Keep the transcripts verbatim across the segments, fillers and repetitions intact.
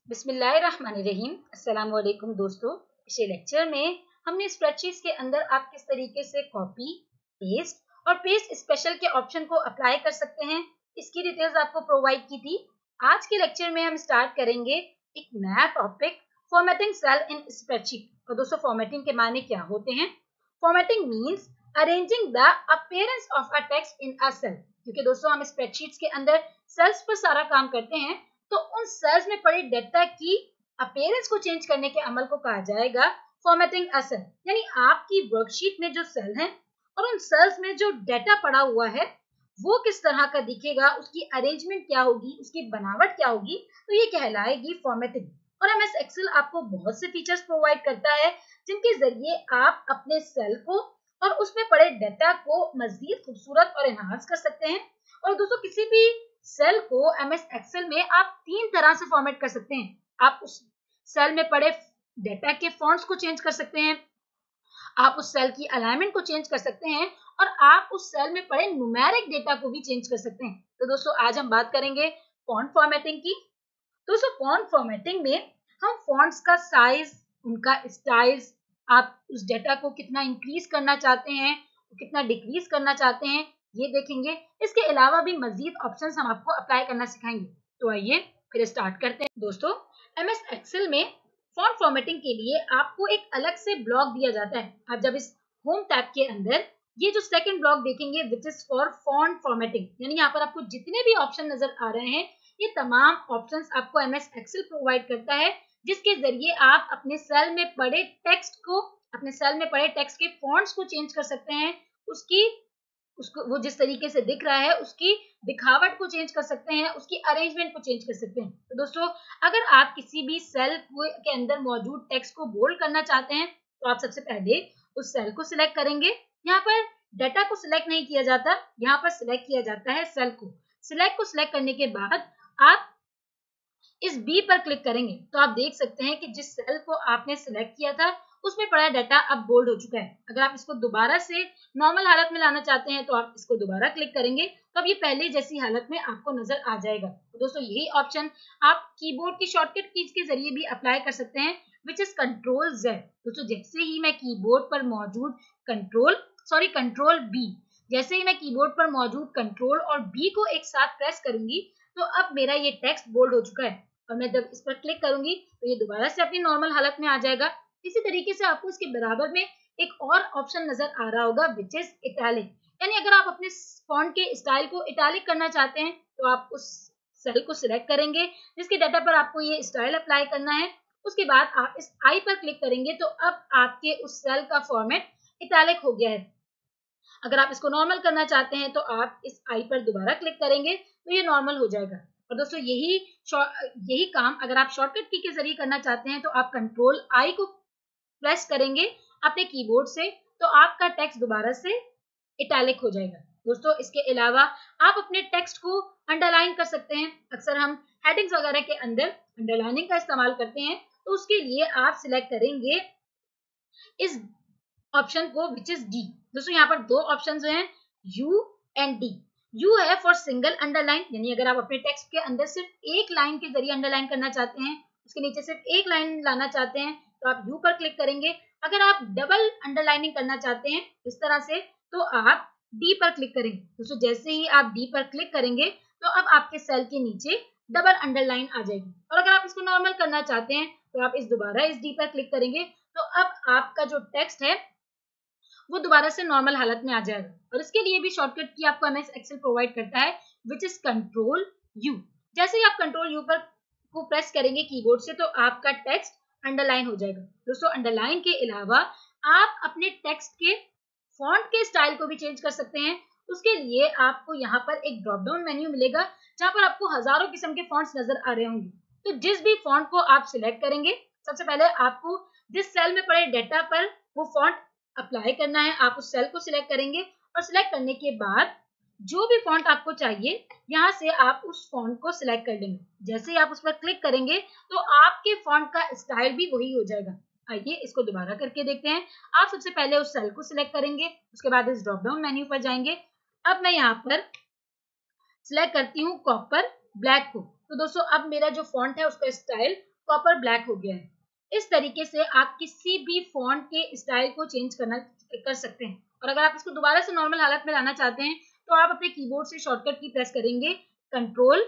बिस्मिल्लाहिर्रहमानिर्रहीम। अस्सलाम वालेकुम दोस्तों। पिछले लेक्चर में हमने स्प्रेडशीट्स के अंदर आप किस तरीके से कॉपी, पेस्ट और पेस्ट स्पेशल के ऑप्शन को अप्लाई कर सकते हैं, इसकी डिटेल्स आपको प्रोवाइड की थी। आज के लेक्चर में हम स्टार्ट करेंगे एक नया topic, formatting cell in spreadsheet. तो दोस्तों, फॉर्मेटिंग के माने क्या होते हैं? Formatting means arranging the appearance of a text in a cell. क्योंकि दोस्तों हम स्प्रेडशीट्स के अंदर सेल्स पर सारा काम करते हैं, तो उन सेल्स में पड़े डेटा की अपीयरेंस को चेंज करने के अमल को कहा जाएगा फॉर्मेटिंग अ सेल। यानी आपकी वर्कशीट में जो सेल हैं और उन सेल्स में जो डेटा पड़ा हुआ है वो किस तरह का दिखेगा, उसकी अरेंजमेंट क्या होगी, उसकी बनावट क्या होगी, तो ये कहलाएगी फॉर्मेटिंग। और एमएस एक्सेल आपको बहुत से फीचर्स प्रोवाइड करता है जिनके जरिए आप अपने सेल को और उसमें पड़े डेटा को मजीद खूबसूरत और एनहांस कर सकते हैं। और दोस्तों, किसी भी सेल को एमएस एक्सेल में आप तीन तरह से फॉर्मेट कर सकते हैं। आप उस सेल में पड़े डेटा के फॉन्ट्स को चेंज कर सकते हैं, आप उस सेल की अलाइनमेंट को चेंज कर सकते हैं और आप उस सेल में पड़े न्यूमेरिक डेटा को भी चेंज कर सकते हैं। तो दोस्तों, आज हम बात करेंगे फॉन्ट फॉर्मेटिंग की। दोस्तों, फॉन्ट फॉर्मेटिंग में हम फॉन्ट्स का साइज, उनका स्टाइल्स, आप उस डेटा को कितना इंक्रीज करना चाहते हैं, कितना डिक्रीज करना चाहते हैं, ये देखेंगे। इसके अलावा भी मजीद ऑप्शंस हम आपको अप्लाई करना सिखाएंगे। तो आइए फिर स्टार्ट करते हैं। दोस्तों, एमएस एक्सेल में फॉन्ट फॉर्मेटिंग के लिए आपको एक अलग से ब्लॉक दिया जाता है। आप जब इस होम टैब के अंदर ये जो सेकंड ब्लॉक देखेंगे which is for font formatting, यानी यहाँ पर आपको जितने भी ऑप्शन नजर आ रहे हैं, ये तमाम ऑप्शंस आपको एमएस एक्सेल प्रोवाइड करता है, जिसके जरिए आप अपने सेल में पड़े टेक्स्ट को, अपने सेल में पड़े टेक्स्ट के फॉन्ट्स को चेंज कर सकते हैं, उसकी उसको वो जिस तरीके से दिख रहा है उसकी दिखावट को चेंज कर सकते हैं, उसकी अरेंजमेंट को चेंज कर सकते हैं। तो दोस्तों, अगर आप किसी भी सेल के अंदर मौजूद टेक्स्ट को बोल्ड करना चाहते हैं, तो आप सबसे पहले उस सेल को सिलेक्ट करेंगे। यहाँ पर डाटा को सिलेक्ट नहीं किया जाता, यहाँ पर सिलेक्ट किया जाता है सेल को। सिलेक्ट को सिलेक्ट करने के बाद आप इस बी पर क्लिक करेंगे तो आप देख सकते हैं कि जिस सेल को आपने सिलेक्ट किया था उसमें पड़ा डाटा अब बोल्ड हो चुका है। अगर आप इसको दोबारा से नॉर्मल हालत में लाना चाहते हैं तो आप इसको दोबारा क्लिक करेंगे तो अब ये पहले जैसी हालत में आपको नजर आ जाएगा। तो दोस्तों, यही ऑप्शन आप कीबोर्ड की शॉर्टकट कीज के जरिए भी अप्लाई कर सकते हैं, विच इज कंट्रोल जेड। दोस्तों, जैसे ही मैं कीबोर्ड पर मौजूद कंट्रोल सॉरी कंट्रोल बी जैसे ही मैं कीबोर्ड पर मौजूद कंट्रोल और बी को एक साथ प्रेस करूंगी तो अब मेरा ये टेक्स्ट बोल्ड हो चुका है और मैं जब इस पर क्लिक करूंगी तो ये दोबारा से अपनी नॉर्मल हालत में आ जाएगा। इसी तरीके से आपको इसके बराबर में एक और ऑप्शन नजर आ रहा होगा विच इज इटैलिक, यानी अगर आप अपने फॉन्ट के स्टाइल को इटैलिक करना चाहते हैं तो आप उस सेल को सिलेक्ट करेंगे जिसके डाटा पर आपको ये स्टाइल अप्लाई करना है। उसके बाद आप इस आई पर क्लिक करेंगे तो अब आपके उस सेल का फॉर्मेट इटैलिक हो गया है। अगर आप इसको नॉर्मल करना चाहते हैं तो आप इस आई पर दोबारा क्लिक करेंगे तो ये नॉर्मल हो जाएगा। और दोस्तों, यही यही काम अगर आप शॉर्टकट की के जरिए करना चाहते हैं तो आप कंट्रोल आई को प्रेस करेंगे अपने कीबोर्ड से तो आपका टेक्स्ट दोबारा से इटैलिक हो जाएगा। दोस्तों, इसके अलावा आप अपने टेक्स्ट को अंडरलाइन कर सकते हैं। अक्सर हम हेडिंग्स वगैरह के अंदर अंडरलाइनिंग का इस्तेमाल करते हैं, तो उसके लिए आप सिलेक्ट करेंगे इस ऑप्शन को विच इज डी। दोस्तों, यहाँ पर दो ऑप्शन जो हैं यू एंड डी। यू है फॉर सिंगल अंडरलाइन, यानी अगर आप अपने टेक्स्ट के अंदर सिर्फ एक लाइन के जरिए अंडरलाइन करना चाहते हैं, उसके नीचे सिर्फ एक लाइन लाना चाहते हैं तो आप यू पर क्लिक करेंगे। अगर आप डबल अंडरलाइनिंग करना चाहते हैं इस तरह से तो आप डी पर क्लिक करेंगे। दोस्तों, जैसे ही आप डी पर क्लिक करेंगे तो अब आपके सेल के नीचे डबल अंडरलाइन आ जाएगी। और अगर आप इसको नॉर्मल करना चाहते हैं तो आप इस दोबारा इस डी पर क्लिक करेंगे तो अब आपका जो टेक्स्ट है वो दोबारा से नॉर्मल हालत में आ जाएगा। और इसके लिए भी शॉर्टकट की आपको एमएस एक्सेल प्रोवाइड करता है विच इज कंट्रोल यू। जैसे ही आप कंट्रोल यू पर को प्रेस करेंगे कीबोर्ड से तो आपका टेक्स्ट अंडरलाइन हो जाएगा। दोस्तों, अंडरलाइन के अलावा आप अपने टेक्स्ट के फॉन्ट के स्टाइल को भी चेंज कर सकते हैं। उसके लिए आपको यहाँ पर एक ड्रॉप डाउन मेन्यू मिलेगा जहाँ पर आपको हजारों किस्म के फॉन्ट्स नजर आ रहे होंगे। तो जिस भी फॉन्ट को आप सिलेक्ट करेंगे, सबसे पहले आपको जिस सेल में पड़े डेटा पर वो फॉन्ट अप्लाई करना है, आप उस सेल को सिलेक्ट करेंगे और सिलेक्ट करने के बाद जो भी फॉन्ट आपको चाहिए यहाँ से आप उस फॉन्ट को सिलेक्ट कर लेंगे। जैसे ही आप उस पर क्लिक करेंगे तो आपके फॉन्ट का स्टाइल भी वही हो जाएगा। आइए इसको दोबारा करके देखते हैं। आप सबसे पहले उस सेल को सिलेक्ट करेंगे, उसके बाद इस ड्रॉप डाउन मेन्यू पर जाएंगे। अब मैं यहाँ पर सिलेक्ट करती हूँ कॉपर ब्लैक को। तो दोस्तों, अब मेरा जो फॉन्ट है उसका स्टाइल कॉपर ब्लैक हो गया है। इस तरीके से आप किसी भी फॉन्ट के स्टाइल को चेंज करना कर सकते हैं। और अगर आप इसको दोबारा से नॉर्मल हालत में लाना चाहते हैं तो आप अपने कीबोर्ड से शॉर्टकट की प्रेस करेंगे कंट्रोल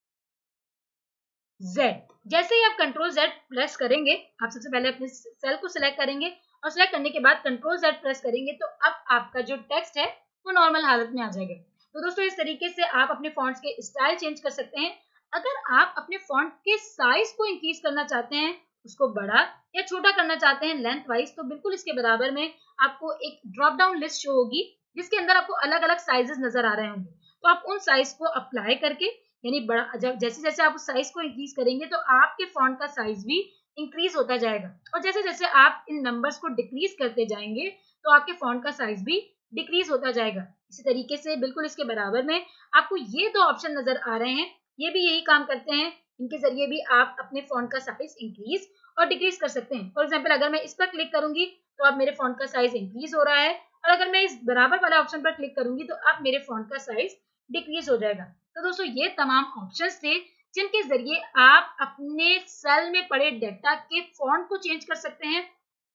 जेड। जैसे ही आप कंट्रोल जेड प्रेस करेंगे, आप सबसे पहले अपने सेल को सिलेक्ट करेंगे और सिलेक्ट करने के बाद कंट्रोल जेड प्रेस करेंगे तो अब आपका जो टेक्स्ट है वो नॉर्मल हालत में आ जाएगा। तो दोस्तों इस तरीके से आप अपने फॉन्ट्स के स्टाइल चेंज कर सकते हैं। अगर आप अपने फॉन्ट के साइज को इंक्रीज करना चाहते हैं, उसको बड़ा या छोटा करना चाहते हैं लेंथ वाइज, तो बिल्कुल इसके बराबर में आपको एक ड्रॉप डाउन लिस्ट शो होगी जिसके अंदर आपको अलग अलग साइजेस नजर आ रहे होंगे। तो आप उन साइज को अप्लाई करके, यानी बड़ा जब जैसे जैसे आप उस साइज को इंक्रीज करेंगे तो आपके फॉन्ट का साइज भी इंक्रीज होता जाएगा, और जैसे जैसे आप इन नंबर्स को डिक्रीज करते जाएंगे तो आपके फॉन्ट का साइज भी डिक्रीज होता जाएगा। इसी तरीके से बिल्कुल इसके बराबर में आपको ये दो ऑप्शन नजर आ रहे हैं, ये भी यही काम करते हैं। इनके जरिए भी आप अपने फॉन्ट का साइज इंक्रीज और डिक्रीज कर सकते हैं। फॉर एग्जाम्पल अगर मैं इस पर क्लिक करूंगी तो अब मेरे फॉन्ट का साइज इंक्रीज हो रहा है, और अगर मैं इस बराबर वाले ऑप्शन पर क्लिक करूंगी तो अब मेरे फॉन्ट का साइज डिक्रीज हो जाएगा। तो दोस्तों ये तमाम ऑप्शंस थे जिनके जरिए आप अपने सेल में पड़े डेटा के फॉन्ट को चेंज कर सकते हैं।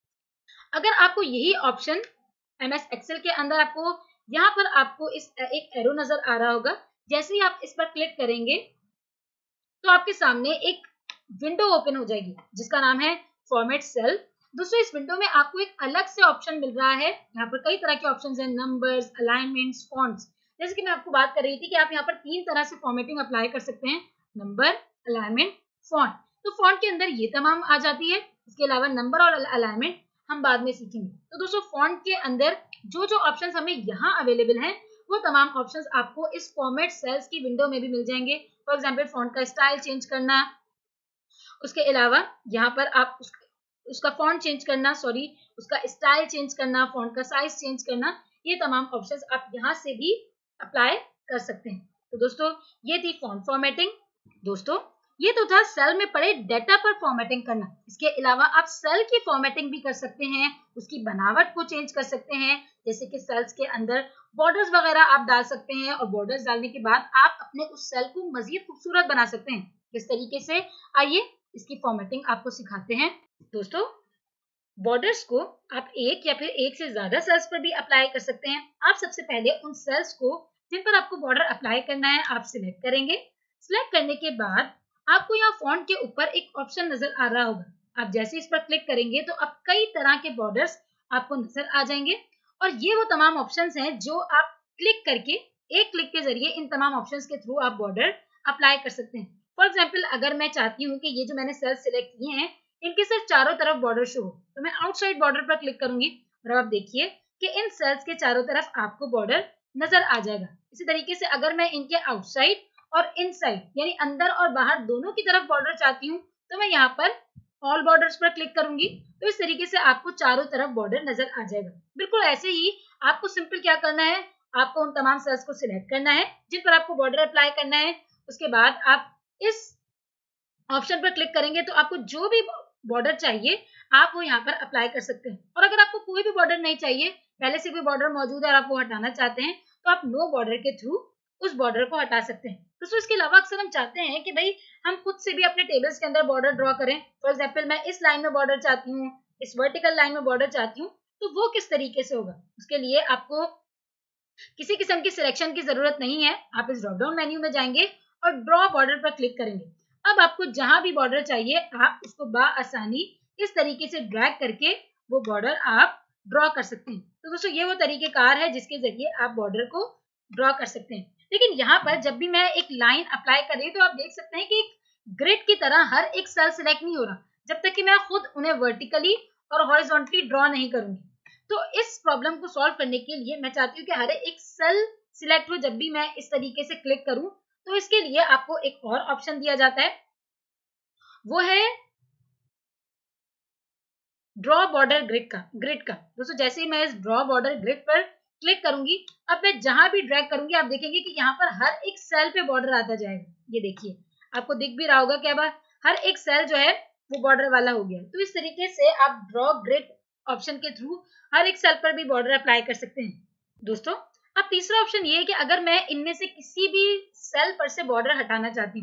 अगर आपको यही ऑप्शन एम एस एक्सेल के अंदर आपको यहाँ पर आपको इस एक एरो नजर आ रहा होगा, जैसे ही आप इस पर क्लिक करेंगे तो आपके सामने एक विंडो ओपन हो जाएगी जिसका नाम है फॉर्मेट सेल। दोस्तों इस विंडो में आपको एक अलग से ऑप्शन मिल रहा है। यहाँ पर कई तरह के ऑप्शंस हैं, नंबर्स, अलाइनमेंट्स, फॉन्ट्स। जैसे कि मैं आपको बात कर रही थी कि आप यहाँ पर तीन तरह से फॉर्मेटिंग अप्लाई कर सकते हैं, नंबर, अलाइनमेंट, फॉन्ट। तो फॉन्ट के अंदर ये तमाम आ जाती है। इसके अलावा नंबर और अलाइनमेंट हम बाद में सीखेंगे। तो दोस्तों फॉन्ट के अंदर जो जो ऑप्शंस हमें यहाँ अवेलेबल हैं वो तमाम ऑप्शंस आपको इस फॉर्मेट सेल्स की विंडो में भी मिल जाएंगे। फॉर एग्जाम्पल फॉन्ट का स्टाइल चेंज करना, उसके अलावा यहाँ पर आप उसका, उसका फॉन्ट चेंज करना, सॉरी उसका स्टाइल चेंज करना, फॉन्ट का साइज चेंज करना, ये तमाम ऑप्शंस आप यहाँ से भी अप्लाई कर सकते हैं। तो दोस्तों ये थी फॉन्ट फॉर्मेटिंग। दोस्तों ये तो था सेल में पड़े डेटा पर फॉर्मेटिंग करना। इसके अलावा आप सेल की फॉर्मेटिंग भी कर सकते हैं, उसकी बनावट को चेंज कर सकते हैं। जैसे कि सेल्स के अंदर बॉर्डर्स वगैरह आप डाल सकते हैं, और बॉर्डर्स डालने के बाद आप अपने उस सेल को मजीद खूबसूरत बना सकते हैं। किस तरीके से, आइए इसकी फॉर्मेटिंग आपको सिखाते हैं। दोस्तों बॉर्डर्स को आप एक या फिर एक से ज्यादा सेल्स पर भी अप्लाई कर सकते हैं। आप सबसे पहले उन सेल्स को जिन पर आपको बॉर्डर अप्लाई करना है आप सिलेक्ट करेंगे। सिलेक्ट करने के बाद आपको यहाँ फॉन्ट के ऊपर एक ऑप्शन नजर आ रहा होगा। आप जैसे इस पर क्लिक करेंगे तो अब कई तरह के बॉर्डर्स आपको नजर आ जाएंगे, और ये वो तमाम ऑप्शंस हैं जो आप क्लिक करके, एक क्लिक के जरिए इन तमाम ऑप्शंस के थ्रू आप बॉर्डर अप्लाई कर सकते हैं। फॉर एग्जाम्पल अगर मैं चाहती हूँ कि ये जो मैंने सेल्स सिलेक्ट किए हैं इनके सिर्फ चारों तरफ बॉर्डर शो हो, तो मैं आउटसाइड बॉर्डर पर क्लिक करूंगी, और अब आप देखिए कि इन सेल्स के चारों तरफ आपको बॉर्डर नजर आ जाएगा। इसी तरीके से अगर मैं इनके आउटसाइड और इनसाइड यानी अंदर और बाहर दोनों की तरफ बॉर्डर चाहती हूँ तो मैं यहाँ पर ऑल बॉर्डर्स पर क्लिक करूंगी, तो इस तरीके से आपको चारों तरफ बॉर्डर नजर आ जाएगा। बिल्कुल ऐसे ही आपको सिंपल क्या करना है, आपको उन तमाम सेल्स को सिलेक्ट करना है जिन पर आपको बॉर्डर अप्लाई करना है। उसके बाद आप इस ऑप्शन पर क्लिक करेंगे तो आपको जो भी बॉर्डर चाहिए आप वो यहाँ पर अप्लाई कर सकते हैं। और अगर आपको कोई भी बॉर्डर नहीं चाहिए, पहले से कोई बॉर्डर मौजूद है और आप वो हटाना चाहते हैं, तो आप नो बॉर्डर के थ्रू उस बॉर्डर को हटा सकते हैं। दोस्तों इसके अलावा अक्सर हम चाहते हैं कि भाई हम खुद से भी अपने टेबल्स के अंदर बॉर्डर ड्रॉ करें। फॉर एग्जाम्पल मैं इस लाइन में बॉर्डर चाहती हूँ, इस वर्टिकल लाइन में बॉर्डर चाहती हूँ, तो वो किस तरीके से होगा। उसके लिए आपको किसी किस्म की सिलेक्शन की जरूरत नहीं है। आप इस ड्रॉप डाउन मेन्यू में जाएंगे और ड्रॉ बॉर्डर पर क्लिक करेंगे। अब आपको जहां भी बॉर्डर चाहिए आप उसको बाआसानी इस तरीके से ड्रैग करके वो बॉर्डर आप ड्रॉ कर सकते हैं। तो दोस्तों ये वो तरीकेकार है जिसके जरिए आप बॉर्डर को ड्रॉ कर सकते हैं। लेकिन यहाँ पर जब भी मैं एक लाइन अप्लाई कर रही हूँ तो आप देख सकते हैं कि एक ग्रिड की तरह हर एक सेल सिलेक्ट नहीं हो रहा जब तक कि मैं खुद उन्हें वर्टिकली और हॉरिजॉन्टली ड्रॉ नहीं करूंगी। तो इस प्रॉब्लम को सॉल्व करने के लिए मैं चाहती हूँ कि हर एक सेल सिलेक्ट हो जब भी मैं इस तरीके से क्लिक करूं। तो इसके लिए आपको एक और ऑप्शन दिया जाता है, वो है ड्रॉ बॉर्डर ग्रिड का ग्रिड का दोस्तों जैसे ही मैं इस ड्रॉ बॉर्डर ग्रिड पर क्लिक करूंगी, अब मैं जहां भी ड्रैग करूंगी आप देखेंगे कि यहाँ पर हर एक सेल पे बॉर्डर आता जाएगा। ये देखिए आपको दिख भी रहा होगा कि अब हर एक सेल जो है वो बॉर्डर वाला हो गया। तो इस तरीके से आप ड्रॉ ग्रिड ऑप्शन के थ्रू हर एक सेल पर भी बॉर्डर अप्लाई कर सकते हैं। दोस्तों अब तीसरा ऑप्शन ये है कि अगर मैं इनमें से किसी भी सेल पर से बॉर्डर हटाना चाहती हूँ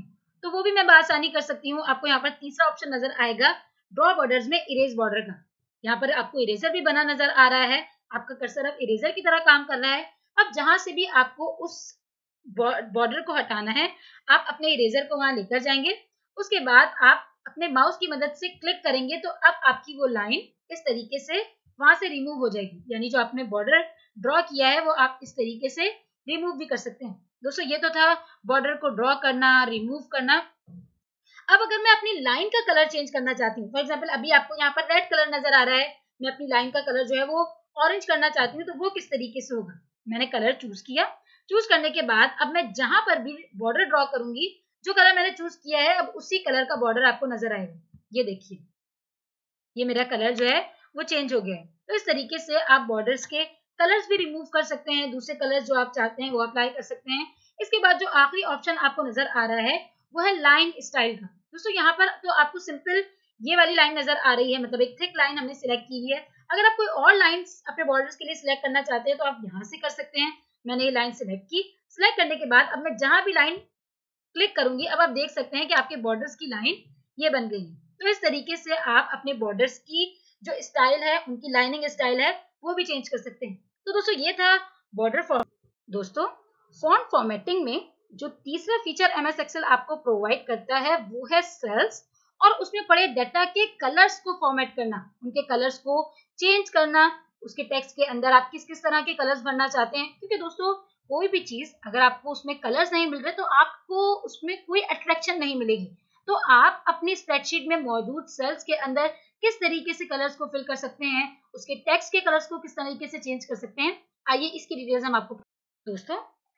तो वो भी मैं आसानी कर सकती हूँ। आपको यहाँ पर तीसरा ऑप्शन नजर आएगा ड्रॉ बॉर्डर्स में इरेज बॉर्डर का। यहाँ पर आपको इरेजर भी बना नजर आ रहा है, आपका कर्सर अब इरेजर की तरह काम कर रहा है। अब जहां से भी आपको उस बॉर्डर को हटाना है, आप अपने इरेजर को वहां लेकर जाएंगे। उसके बाद आप अपने माउस की मदद से क्लिक करेंगे तो अब आपकी वो लाइन इस तरीके से वहां से रिमूव हो जाएगी, यानी जो आपने बॉर्डर ड्रॉ किया है वो आप इस तरीके से रिमूव भी कर सकते हैं। दोस्तों ये तो था बॉर्डर को ड्रॉ करना, रिमूव करना। अब अगर मैं अपनी लाइन का कलर चेंज करना चाहती हूँ, फॉर एग्जाम्पल अभी आपको यहाँ पर रेड कलर नजर आ रहा है, मैं अपनी लाइन का कलर जो है वो ऑरेंज करना चाहती हूँ, तो वो किस तरीके से होगा। मैंने कलर चूज किया, चूज करने के बाद अब मैं जहां पर भी बॉर्डर ड्रॉ करूंगी, जो कलर मैंने चूज किया है अब उसी कलर का बॉर्डर आपको नजर आएगा। ये देखिए, ये मेरा कलर जो है वो चेंज हो गया है। तो इस तरीके से आप बॉर्डर्स के कलर्स भी रिमूव कर सकते हैं, दूसरे कलर्स जो आप चाहते हैं वो अप्लाई कर सकते हैं। इसके बाद जो आखिरी ऑप्शन आपको नजर आ रहा है वो है लाइन स्टाइल का। दोस्तों यहाँ पर तो आपको सिंपल ये वाली लाइन नजर आ रही है, मतलब एक थिक लाइन हमने सिलेक्ट की है। अगर आप कोई और लाइन अपने बॉर्डर्स के लिए सिलेक्ट करना चाहते हैं तो आप यहाँ से कर सकते हैं। मैंने ये लाइन सिलेक्ट की, सिलेक्ट करने के बाद अब मैं जहां भी लाइन क्लिक करूंगी, अब आप देख सकते हैं कि आपके बॉर्डर्स की लाइन ये बन गई है। तो इस तरीके से आप अपने बॉर्डर्स की जो स्टाइल है, उनकी लाइनिंग स्टाइल है, वो भी चेंज कर सकते हैं। तो दोस्तों ये था बॉर्डर फॉर्म। दोस्तों फॉन्ट फॉर्मेटिंग में जो तीसरा फीचर एम एस एक्सेल आपको प्रोवाइड करता है वो है सेल्स और उसमें पड़े डाटा के कलर्स को फॉर्मेट करना, उनके कलर्स को चेंज करना, उसके टेक्स्ट के अंदर आप किस किस तरह के कलर्स भरना चाहते हैं। क्योंकि दोस्तों कोई भी चीज अगर आपको उसमें कलर्स नहीं मिल रहे तो आपको उसमें कोई अट्रैक्शन नहीं मिलेगी। तो आप अपनी स्प्रेडशीट में मौजूद सेल्स के अंदर किस तरीके से कलर्स को फिल कर सकते हैं, उसके टेक्स्ट के कलर्स को किस तरीके से चेंज कर सकते हैं, आइए इसकी डिटेल्स हम आपको। दोस्तों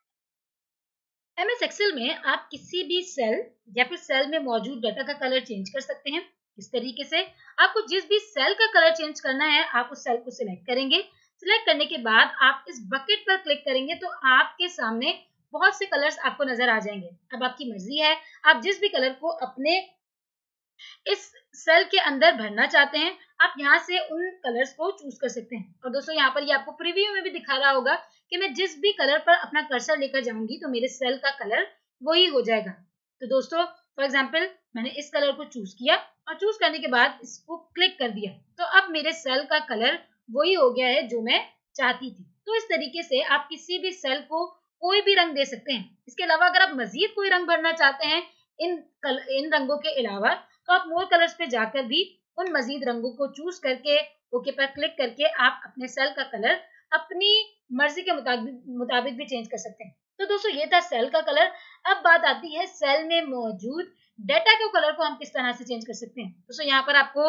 एम एस एक्सेल में आप किसी भी सेल या फिर सेल में मौजूद डाटा का कलर चेंज कर सकते हैं। इस तरीके से आपको जिस भी सेल का कलर चेंज करना है, आप उस सेल को सिलेक्ट करेंगे। सिलेक्ट करने के बाद आप इस बकेट पर क्लिक करेंगे तो आपके सामने बहुत से कलर्स आपको नजर आ जाएंगे। अब आपकी मर्जी है, आप जिस भी कलर को अपने इस सेल के अंदर भरना चाहते हैं, आप यहाँ से उन कलर्स को चूज कर सकते हैं। और दोस्तों यहाँ पर ये आपको प्रीव्यू में भी दिखा रहा होगा कि मैं जिस भी कलर पर अपना कर्सर लेकर जाऊंगी तो मेरे सेल का कलर वही हो जाएगा। तो दोस्तों फॉर एग्जाम्पल मैंने इस कलर को चूज किया और चूज करने के बाद इसको क्लिक कर दिया, तो अब मेरे सेल का कलर वही हो गया है जो मैं चाहती थी। तो इस तरीके से आप किसी भी सेल को कोई भी रंग दे सकते हैं। इसके अलावा अगर आप मजीद कोई रंग भरना चाहते हैं इन कल, इन रंगों के अलावा, तो आप मोर कलर्स पे जाकर भी उन मजीद रंगों को चूज करके ओके पर क्लिक करके आप अपने सेल का कलर अपनी मर्जी के मुताबिक मुताबिक भी चेंज कर सकते हैं। तो दोस्तों ये था सेल का कलर। अब बात आती है सेल में मौजूद डाटा के कलर को हम किस तरह से चेंज कर सकते हैं। दोस्तों यहाँ पर आपको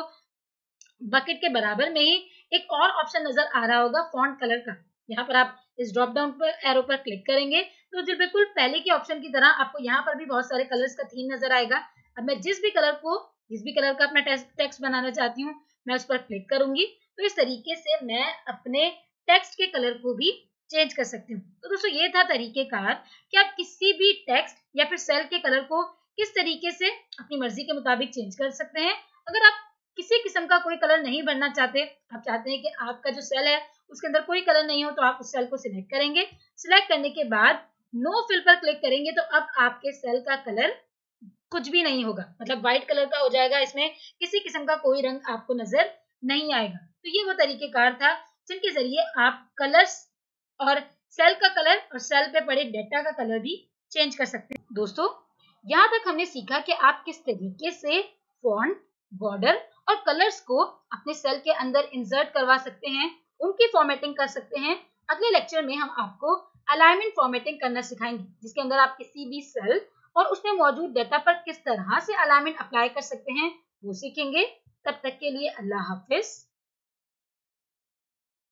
बकेट के बराबर में ही एक और ऑप्शन नजर आ रहा होगा फॉन्ट कलर का। यहाँ पर आप इस ड्रॉप डाउन पर एरो पर क्लिक करेंगे तो जो बिल्कुल पहले के ऑप्शन की तरह आपको यहाँ पर भी बहुत सारे कलर्स का थीम नजर आएगा। अब मैं जिस भी कलर को जिस भी कलर का अपना टेक्स्ट बनाना चाहती हूँ, मैं उस पर क्लिक करूंगी तो इस तरीके से मैं अपने टेक्स्ट के कलर को भी चेंज कर सकती हूँ। तो दोस्तों ये था तरीकेकार कि आप किसी भी टेक्स्ट या फिर सेल के कलर को किस तरीके से अपनी मर्जी के मुताबिक चेंज कर सकते हैं। अगर आप किसी किस्म का कोई कलर नहीं भरना चाहते, आप चाहते हैं कि आपका जो सेल है उसके अंदर कोई कलर नहीं हो, तो आप उस सेल को सिलेक्ट करेंगे। सिलेक्ट करने के बाद नो फिल पर क्लिक करेंगे तो अब आपके सेल का कलर कुछ भी नहीं होगा, मतलब व्हाइट कलर का हो जाएगा, इसमें किसी किस्म का कोई रंग आपको नजर नहीं आएगा। तो ये वो तरीकेकार था जिनके जरिए आप कलर्स और सेल का कलर और सेल पे पड़े डेटा का कलर भी चेंज कर सकते हैं। दोस्तों यहाँ तक हमने सीखा कि आप किस तरीके से फॉन्ट, बॉर्डर और कलर्स को अपने सेल के अंदर इंसर्ट करवा सकते हैं, उनकी फॉर्मेटिंग कर सकते हैं। अगले लेक्चर में हम आपको अलाइनमेंट फॉर्मेटिंग करना सिखाएंगे, जिसके अंदर आप किसी भी सेल और उसमें मौजूद डेटा पर किस तरह से अलाइनमेंट अप्लाई कर सकते हैं वो सीखेंगे। तब तक के लिए अल्लाह हाफिज।